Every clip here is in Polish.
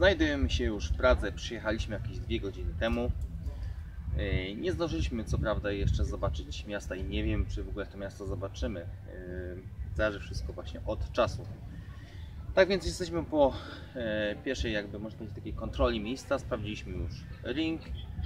Znajdujemy się już w Pradze, przyjechaliśmy jakieś 2 godziny temu. Nie zdążyliśmy co prawda jeszcze zobaczyć miasta i nie wiem, czy w ogóle to miasto zobaczymy. Zależy wszystko właśnie od czasu. Tak więc jesteśmy po pierwszej, jakby można powiedzieć, takiej kontroli miejsca. Sprawdziliśmy już ring,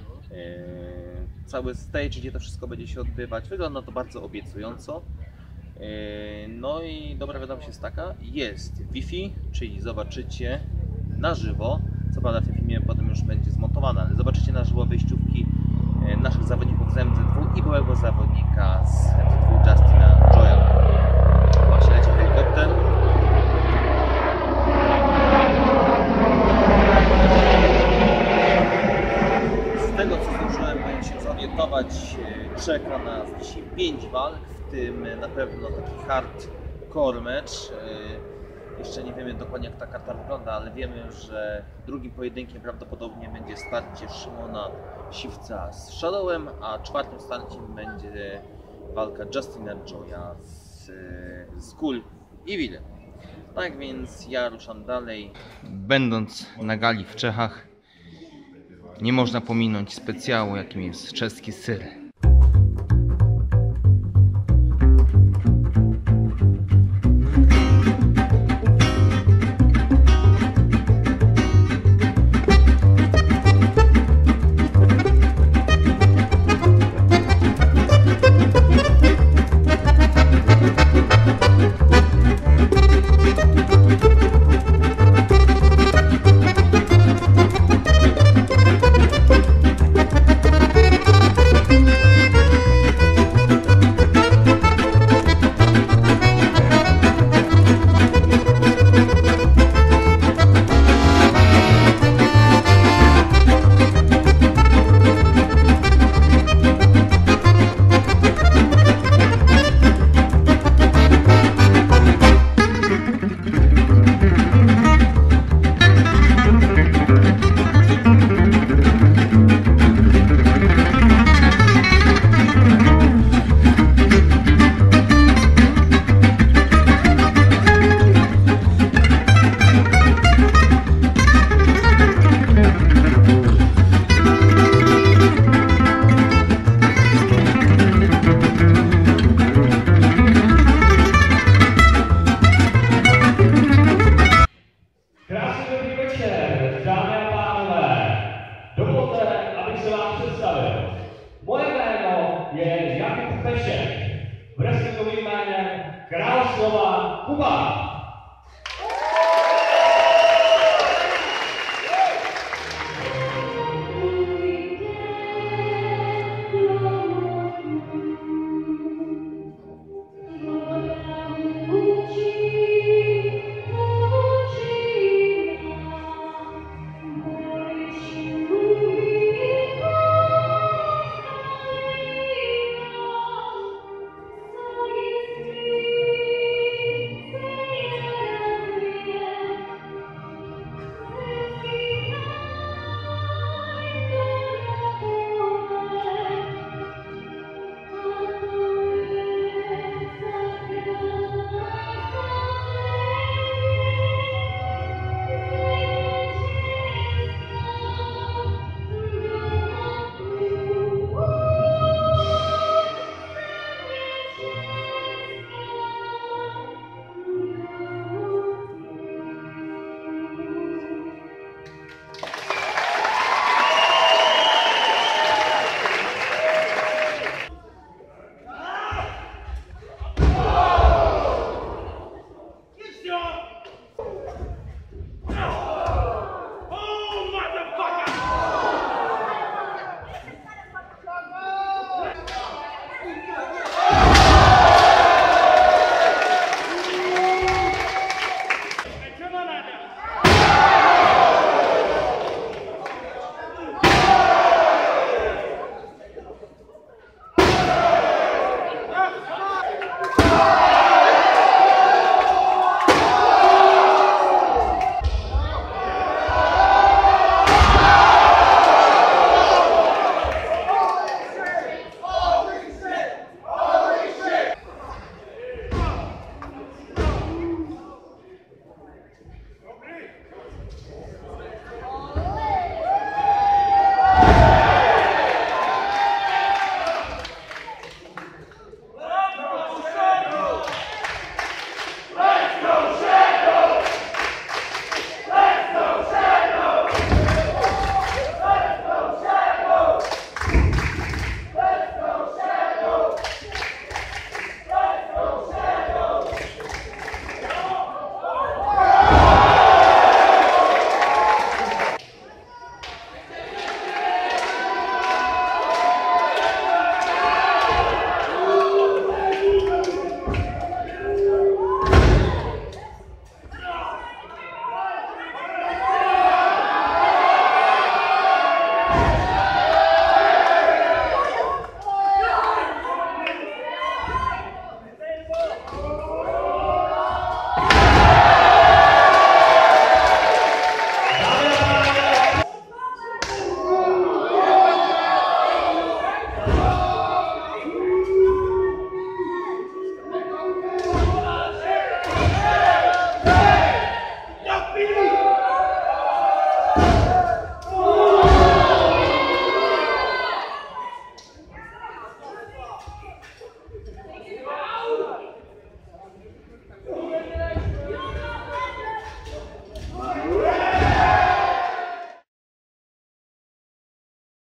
cały stage, gdzie to wszystko będzie się odbywać. Wygląda to bardzo obiecująco. No i dobra wiadomość jest taka, jest Wi-Fi, czyli zobaczycie na żywo, co prawda w tym filmie potem już będzie zmontowane, ale zobaczycie na żywo wyjściówki naszych zawodników z MZ2 i byłego zawodnika z MZ2 Justina Joya. Właśnie leci helikopter. Z tego co zdążyłem się zorientować, czeka nas dzisiaj 5 walk, w tym na pewno taki hardcore mecz. Jeszcze nie wiemy dokładnie, jak ta karta wygląda, ale wiemy, że drugim pojedynkiem prawdopodobnie będzie starcie Szymona Siwca z Shadowem, a czwartym starciem będzie walka Justina Joya z Cool Evil. Tak więc ja ruszam dalej. Będąc na gali w Czechach, nie można pominąć specjału, jakim jest czeski syr. Wrestlingovým jménem Král slova Kuba.